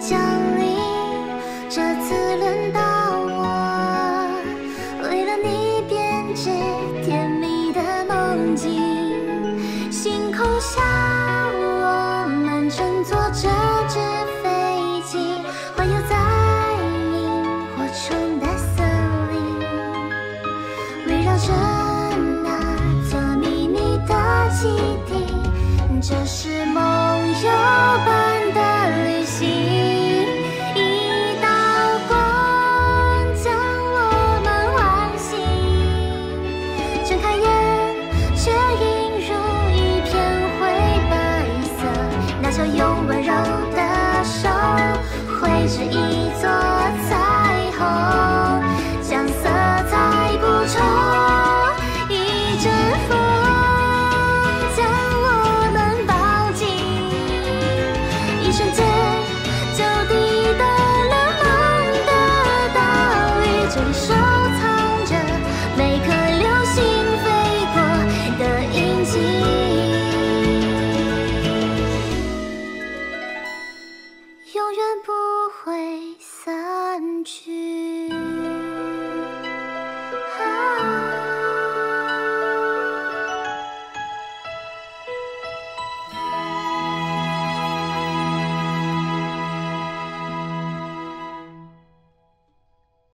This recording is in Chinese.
降临，这次轮到我，为了你编织甜蜜的梦境。星空下，我们乘坐这只飞机，环游在萤火虫的森林，围绕着那座秘密的基地。这是梦游般的旅行，一道光将我们唤醒。睁开眼，却映入一片灰白色，那叫永温柔